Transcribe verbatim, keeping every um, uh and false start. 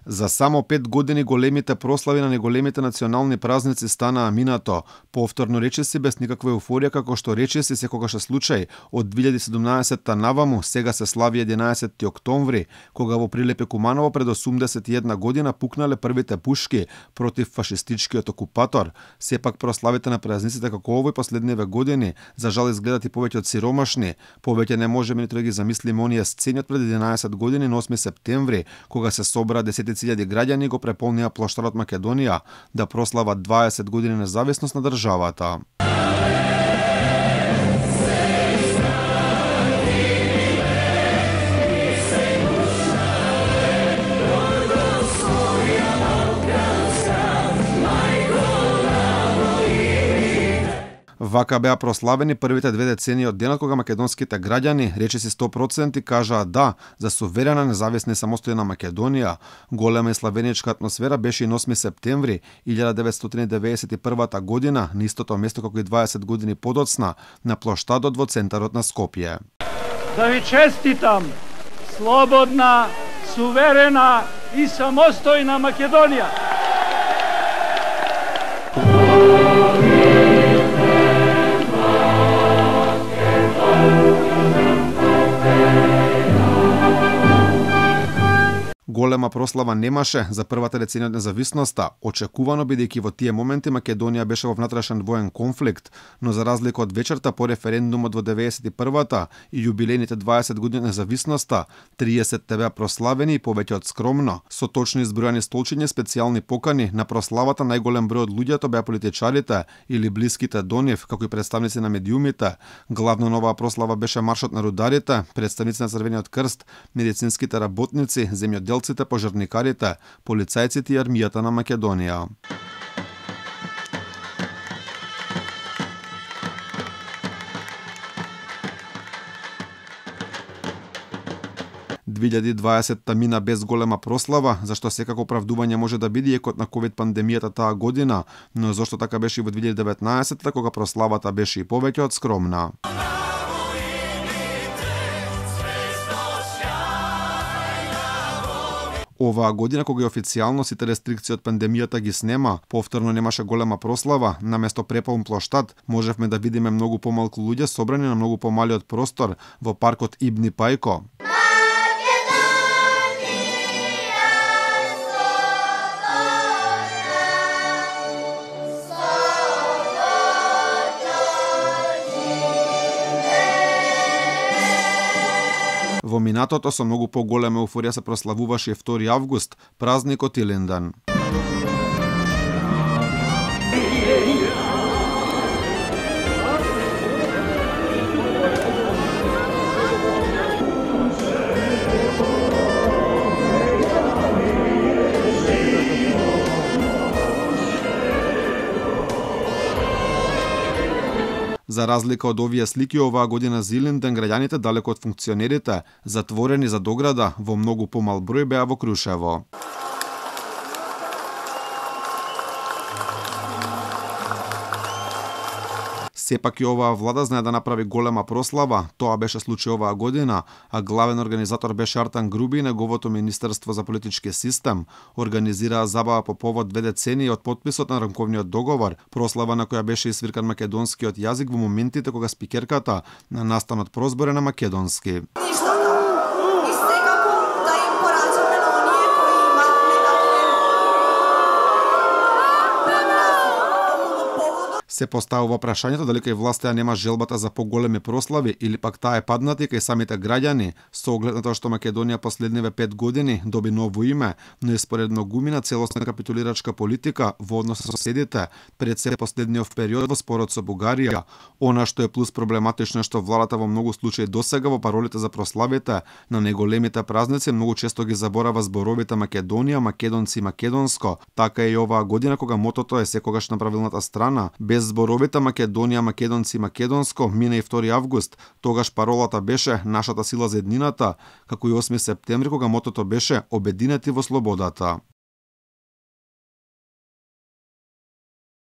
За само пет години големите прослави на неголемите национални празници станаа минато. Повторно речиси без никаква еуфорија како што речиси секогаш е случај. Од две илјади и седумнаесетта наваму сега се слави единаесетти октомври, кога во Прилепе Куманово пред осумдесет и една година пукнале првите пушки против фашистичкиот окупатор. Сепак прославите на празниците како овој последниве години за жал изгледат и повеќе од сиромашни. Повеќе не можеме ниту да ги замислиме оние сцени од пред единаесет години на осми септември, кога се собра десетици илјади граѓани го преполнија плоштадот Македонија да прослават дваесет години независност на државата. Вака беа прославени првите две децении од денот кога македонските граѓани, речиси сто проценти, кажаа да за суверена, независна и самостојна Македонија. Голема и славеничка атмосфера беше и на осми септември илјада деветстотини деветдесет и првата година, на истото место како и дваесет години подоцна, на плоштадот во центарот на Скопје. Да ви честитам слободна, суверена и самостојна Македонија. Голема прослава немаше за првата деценија од независноста, очекувано бидејќи во тие моменти Македонија беше во внатрешен воен конфликт, но за разлика од вечерта по референдумот во деветдесет и првата и јубилејните дваесет години од независноста, триесетте беа прославени и повеќе од скромно. Со точно избројани столчиња специјални покани на прославата најголем број од луѓето беа политичарите или блиските до нив, како и представници на медиумите. Главно на оваа прослава беше маршот на рударите, представници на Црвениот крст, медицинските работници, земјоделци, пожарникарите, полицајците и армијата на Македонија. две илјади и дваесетта мина без голема прослава, зашто секако оправдување може да биде екот на ковид пандемијата таа година, но зашто така беше и во две илјади и деветнаесетта, кога прославата беше и повеќе од скромна. Оваа година, кога и официјално сите рестрикции од пандемијата ги снема, повторно немаше голема прослава, наместо преполн плоштад, можевме да видиме многу помалку луѓе собрани на многу помалиот простор во паркот Ибни Пајко. Во минатото со многу поголема еуфорија се прославуваше втори август, празникот Илинден. За разлика од овие слики, оваа година за Илинден граѓаните далеко од функционерите, затворени за дограда, во многу помал број беа во Крушево. Сепак и оваа влада знае да направи голема прослава, тоа беше случај оваа година, а главен организатор беше Артан Груби и неговото Министерство за политички систем. Организираа забава по повод две децении од потписот на рамковниот договор, прослава на која беше свиркан македонскиот јазик во моментите кога спикерката на настанот прозборе на македонски. Се поставува прашањето дали кај власта нема желбата за поголеми прослави или пак таа е паднати кај самите граѓани, со оглед на тоа што Македонија последниве пет години доби ново име, но и според многумина целосна капитулирачка политика во однос со соседите, пред се последниот период во спорот со Бугарија. Она што е плюс проблематично е што владата во многу случаи досега во паролите за прославите на неголемите празници многу често ги заборава зборовите Македонија, македонци и македонско. Така е и оваа година кога мотото е секогаш на правилната страна, без зборовите Македонија, македонци и македонско, мина и втори август, тогаш паролата беше нашата сила за еднината, како и осми септември кога мотото беше обединети во слободата.